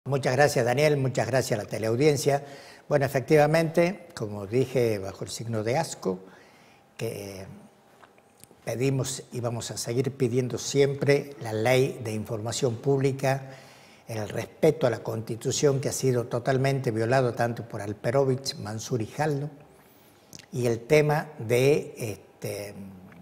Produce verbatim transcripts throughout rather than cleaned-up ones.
Muchas gracias, Daniel, muchas gracias a la teleaudiencia. Bueno, efectivamente, como dije, bajo el signo de asco, que pedimos y vamos a seguir pidiendo siempre la ley de información pública, el respeto a la Constitución que ha sido totalmente violado tanto por Alperovich, Mansur y Jaldo, y el tema de, este,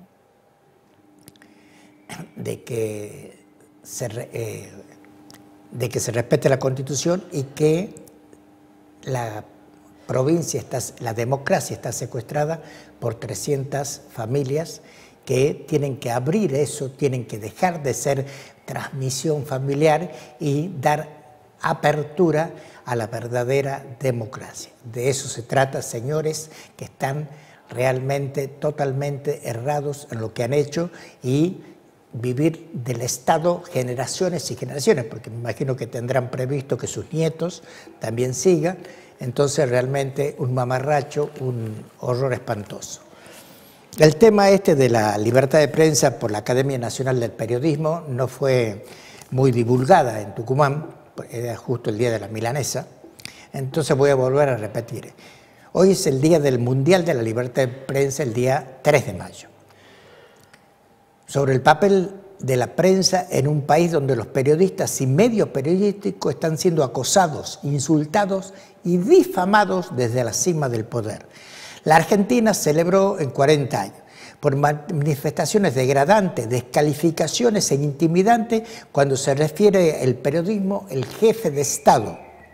de que se... Eh, de que se respete la Constitución y que la provincia, está, la democracia está secuestrada por trescientas familias que tienen que abrir eso, tienen que dejar de ser transmisión familiar y dar apertura a la verdadera democracia. De eso se trata, señores, que están realmente totalmente errados en lo que han hecho y vivir del Estado generaciones y generaciones, porque me imagino que tendrán previsto que sus nietos también sigan, entonces realmente un mamarracho, un horror espantoso. El tema este de la libertad de prensa por la Academia Nacional del Periodismo no fue muy divulgada en Tucumán, era justo el día de la milanesa, entonces voy a volver a repetir. Hoy es el día del Mundial de la Libertad de Prensa, el día tres de mayo. Sobre el papel de la prensa en un país donde los periodistas y medios periodísticos están siendo acosados, insultados y difamados desde la cima del poder. La Argentina celebró en cuarenta años por manifestaciones degradantes, descalificaciones e intimidantes cuando se refiere al periodismo, el jefe de Estado.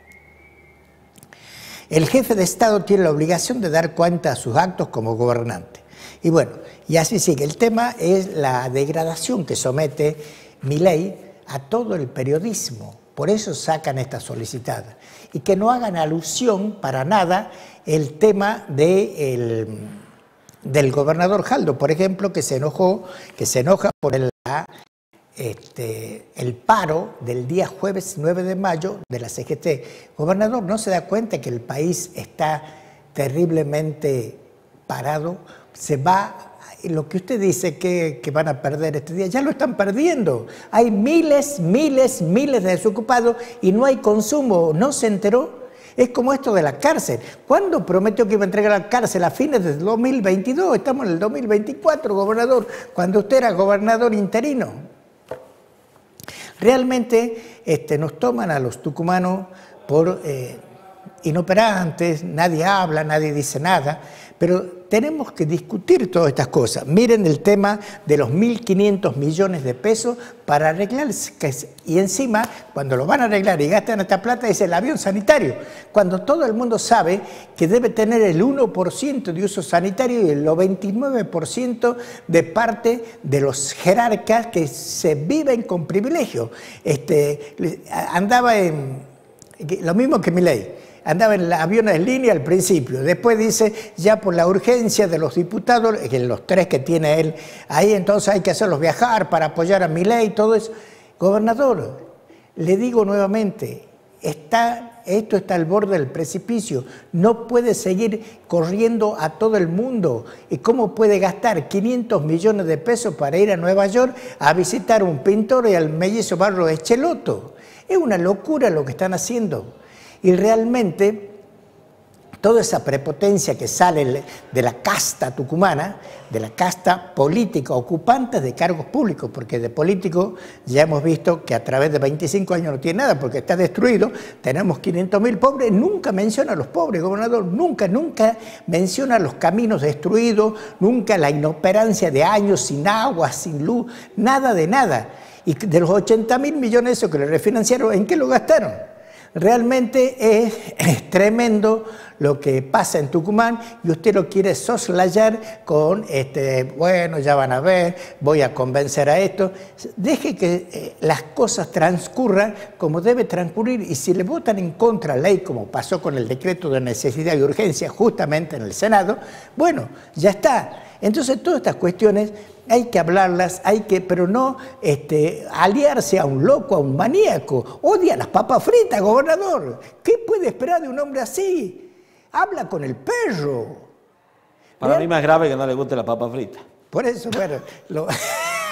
El jefe de Estado tiene la obligación de dar cuenta a sus actos como gobernante. Y bueno, y así sigue. El tema es la degradación que somete Milei a todo el periodismo. Por eso sacan esta solicitada. Y que no hagan alusión para nada el tema de el, del gobernador Jaldo, por ejemplo, que se enojó, que se enoja por el, este, el paro del día jueves nueve de mayo de la C G T. Gobernador, ¿no se da cuenta que el país está terriblemente parado? Se va, lo que usted dice que, que van a perder este día, ya lo están perdiendo. Hay miles, miles, miles de desocupados y no hay consumo. ¿No se enteró? Es como esto de la cárcel. ¿Cuándo prometió que iba a entregar la cárcel? A fines del dos mil veintidós, estamos en el dos mil veinticuatro, gobernador, cuando usted era gobernador interino. Realmente este, nos toman a los tucumanos por eh, inoperantes, nadie habla, nadie dice nada, pero tenemos que discutir todas estas cosas. Miren el tema de los mil quinientos millones de pesos para arreglar, y encima, cuando lo van a arreglar y gastan esta plata, es el avión sanitario, cuando todo el mundo sabe que debe tener el uno por ciento de uso sanitario y el veintinueve por ciento de parte de los jerarcas que se viven con privilegio. Este, andaba en, lo mismo que Milei. Andaba en aviones en línea al principio, después dice, ya por la urgencia de los diputados, que los tres que tiene él ahí, entonces hay que hacerlos viajar para apoyar a Milei y todo eso. Gobernador, le digo nuevamente, está, esto está al borde del precipicio, no puede seguir corriendo a todo el mundo. ¿Y cómo puede gastar quinientos millones de pesos para ir a Nueva York a visitar a un pintor y al mellizo Barro Echeloto? Es una locura lo que están haciendo. Y realmente toda esa prepotencia que sale de la casta tucumana, de la casta política, ocupantes de cargos públicos, porque de político ya hemos visto que a través de veinticinco años no tiene nada, porque está destruido, tenemos quinientos mil pobres, nunca menciona a los pobres, gobernador, nunca, nunca menciona los caminos destruidos, nunca la inoperancia de años sin agua, sin luz, nada de nada. Y de los ochenta mil millones esos que le refinanciaron, ¿en qué lo gastaron? Realmente es, es tremendo lo que pasa en Tucumán y usted lo quiere soslayar con, este, bueno, ya van a ver, voy a convencer a esto. Deje que eh, las cosas transcurran como debe transcurrir y si le votan en contra la ley, como pasó con el decreto de necesidad y urgencia justamente en el Senado, bueno, ya está. Entonces todas estas cuestiones hay que hablarlas, hay que, pero no este, aliarse a un loco, a un maníaco. Odia las papas fritas, gobernador. ¿Qué puede esperar de un hombre así? Habla con el perro. Para mí más grave que no le guste la papa frita. Por eso, bueno, lo...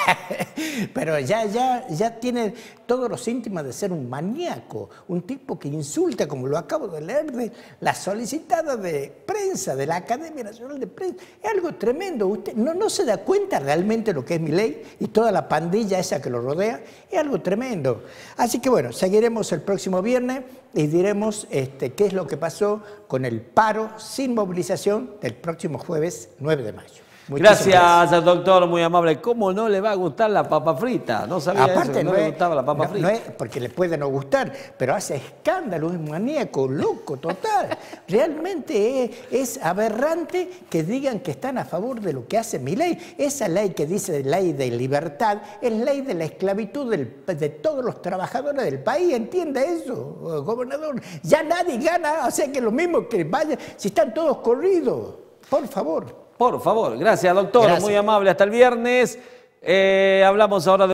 Pero ya, ya, ya tiene todos los síntomas de ser un maníaco, un tipo que insulta, como lo acabo de leer, de la solicitada de prensa, de la Academia Nacional de Prensa. Es algo tremendo. Usted no, no se da cuenta realmente lo que es Milei y toda la pandilla esa que lo rodea. Es algo tremendo. Así que bueno, seguiremos el próximo viernes y diremos este, qué es lo que pasó con el paro sin movilización del próximo jueves nueve de mayo. Gracias, gracias, doctor, muy amable. ¿Cómo no le va a gustar la papa frita? No sabía Aparte, eso, que no, no le es, gustaba la papa no, frita. No es porque le puede no gustar, pero hace escándalo, es maníaco, loco, total. Realmente es, es aberrante que digan que están a favor de lo que hace Milei. Esa ley que dice ley de libertad es ley de la esclavitud del, de todos los trabajadores del país. ¿Entiende eso, gobernador? Ya nadie gana, o sea que lo mismo que vaya, si están todos corridos, por favor. Por favor, gracias, doctor, Gracias. muy amable. Hasta el viernes. Eh, hablamos ahora de...